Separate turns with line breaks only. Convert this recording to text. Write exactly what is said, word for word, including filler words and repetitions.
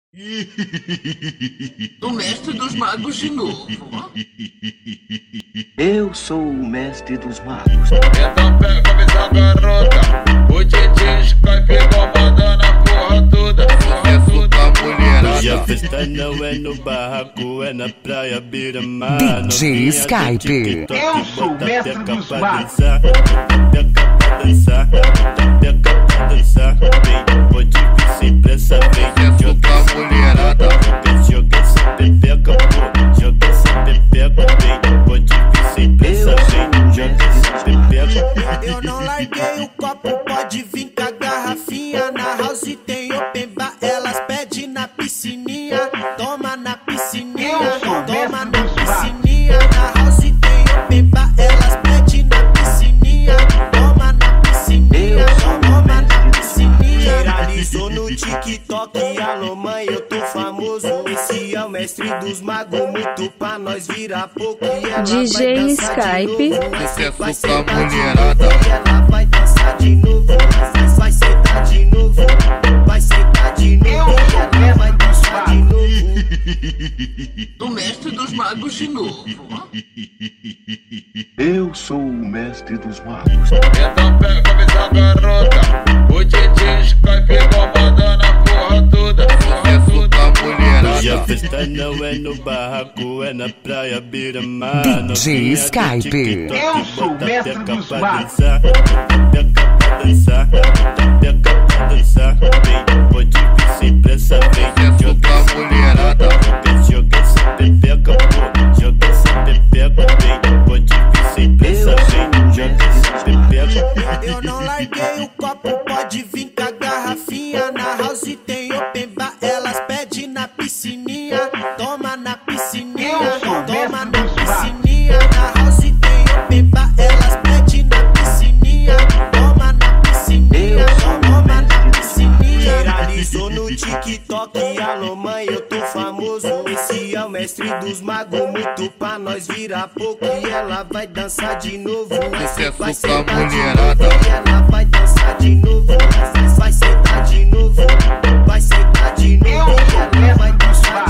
O mestre dos magos de novo.
Eu sou o mestre dos magos.
Então pega essa garota, o D J Skype comandando a porra toda, porra toda, mulherada.
Hoje a festa não é no barraco, é na praia beira-mar.
D J Skype.
Eu sou o mestre dos magos.
Peca pra dançar, peca pra dançar. Vem, pode vir sem pressa, vem. Joga essa mulherada, joga essa pepeca, pô. Joga essa pepeca, vem. Pode vir sem pressa, vem. Joga essa pepeca.
Eu não larguei o copo, pode vir com a garrafinha. Na house tem open bar, elas pedem na piscininha. Toma na piscininha, toma na piscininha. Na house tem open bar, elas pedem na piscininha. Toma na piscininha, toma na piscininha. Viralizou no TikTok, alô mãe, eu tô famoso. Esse é o mestre dos magos, muito pra nós virar pouco.
D J Skype.
Vai ser com a mulherada.
Ela vai dançar de novo, vai sentar de novo, vai sentar de novo, ela vai dançar de novo.
O mestre dos magos de novo.
Eu sou o mestre dos magos.
Então pega essa garota, o D J Skype comandando a porra toda, porra toda, mulherada.
Hoje a festa não é no barraco, é na praia beira-mar.
D J Skype.
Eu sou o mestre dos magos.
Peca pra dançar, peca pra dançar. Vem, pode vir sem pressa, vem. Joga essa mulherada, joga essa pepeca, pô. Joga essa pepeca, vem. Pode vir sem pressa, vem. Joga essa pepeca.
Eu não larguei o copo, pode vir com a garrafinha. Na house tem open bar, elas pedem na piscininha. Toma na piscininha, toma na piscininha. Na house tem open bar, elas pedem na piscininha. Toma na piscininha, toma na piscininha. Viralizou no TikTok, alô mãe, eu tô famoso. Esse é o mestre dos magos, muito pra nós virar pouco. E ela vai dançar de novo, vai sentar de novo. E ela vai dançar de novo, vai sentar de novo, vai sentar de novo. E ela vai dançar de novo.